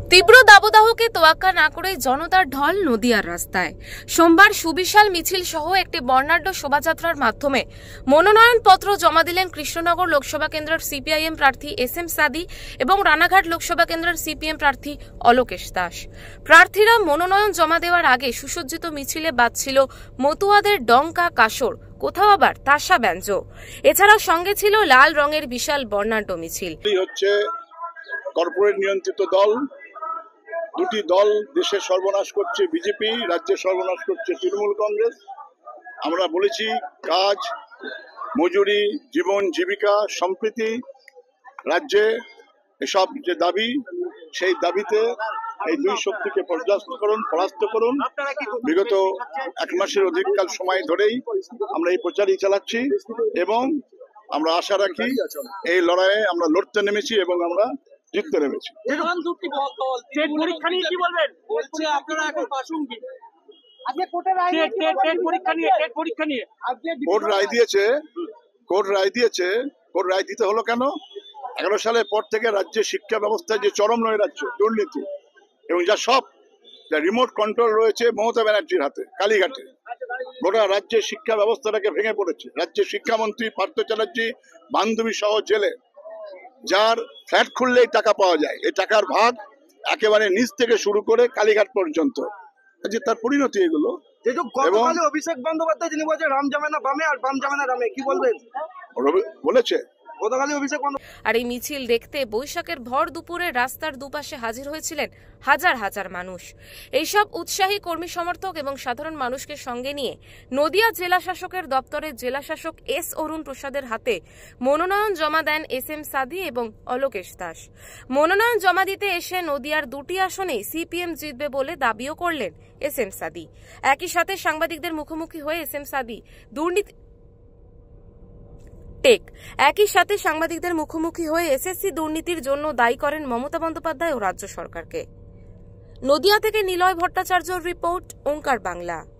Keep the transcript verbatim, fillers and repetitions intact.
তীব্র দাবদাহকে তোয়াক্কা না করে জনতার ঢল নদিয়ার রাস্তায়। সোমবার সুবিশাল মিছিল সহ একটি বর্ণাঢ্য শোভাযাত্রার মাধ্যমে মনোনয়নপত্র জমা দিলেন কৃষ্ণনগর লোকসভা কেন্দ্রের সিপিআইএম প্রার্থী এস এম সাদি এবং রানাঘাট লোকসভা কেন্দ্রের সিপিএম প্রার্থী অলোকেশ দাস। প্রার্থীরা মনোনয়ন জমা দেওয়ার আগে সুসজ্জিত মিছিলে বাজছিল মতুয়াদের ডঙ্কা কাসর, কোথাও আবার তাসা ব্যঞ্জ। এছাড়াও সঙ্গে ছিল লাল রঙের বিশাল বর্ণাঢ্য মিছিল। হচ্ছে কর্পোরেট নিয়ন্ত্রিত দল, দুটি দল দেশের সর্বনাশ করছে, বিজেপি রাজ্যে সর্বনাশ করছে তৃণমূল কংগ্রেস। আমরা বলেছি কাজ, মজুরি, জীবন জীবিকা, সম্প্রীতি রাজ্যে এসব যে দাবি, সেই দাবিতে এই দুই শক্তিকে পরাস্ত করুন পরাস্ত করুন বিগত এক মাসের অধিককাল সময় ধরেই আমরা এই প্রচারই চালাচ্ছি এবং আমরা আশা রাখি এই লড়াইয়ে আমরা লড়তে নেমেছি এবং আমরা জিততে নেমেছি। কোর্ট রায় দিয়েছে কোর্ট রায় দিয়েছে কোর্ট রায় দিতে হলো কেন? এগারো সালের পর থেকে রাজ্যের শিক্ষা ব্যবস্থায় যে চরম নৈরাজ্য, দুর্নীতি এবং যা সব যা রিমোট কন্ট্রোল রয়েছে মমতা ব্যানার্জির হাতে কালীঘাটে, গোটা রাজ্যের শিক্ষা ব্যবস্থাটাকে ভেঙে পড়েছে। রাজ্যের শিক্ষামন্ত্রী পার্থ চ্যাটার্জি বান্ধবী সহ জেলে, যার ফ্ল্যাট খুললেই টাকা পাওয়া যায়, এই টাকার ভাগ একেবারে নিচ থেকে শুরু করে কালীঘাট পর্যন্ত, যে তার পরিণতি এগুলো। এবং অভিষেক বন্দ্যোপাধ্যায় যিনি বলছেন রাম জামানা বামে আর বাম জামানা রামে, কি বলবেন? বলেছে আর এই মিছিল দেখতে বৈশাখের ভর দুপুরে রাস্তার দুপাশে হাজির হয়েছিলেন হাজার হাজার মানুষ। এইসব উৎসাহী কর্মী সমর্থক এবং সাধারণ মানুষকে সঙ্গে নিয়ে নদিয়া জেলা শাসকের দপ্তরে জেলা শাসক এস অরুণ প্রসাদের হাতে মনোনয়ন জমা দেন এস এম সাদি এবং অলোকেশ দাস। মনোনয়ন জমা দিতে এসে নদিয়ার দুটি আসনে সিপিএম জিতবে বলে দাবিও করলেন এস এম সাদি। একই সাথে সাংবাদিকদের মুখোমুখি হয়ে এস এম সাদি দুর্নীতি টেক একই সাথে সাংবাদিকদের মুখোমুখি হয়ে এসএসসি দুর্নীতির জন্য দায়ী করেন মমতা বন্দ্যোপাধ্যায় ও রাজ্য সরকারকে। নদিয়া থেকে নিলয় ভট্টাচার্যর রিপোর্ট, ওঙ্কার বাংলা।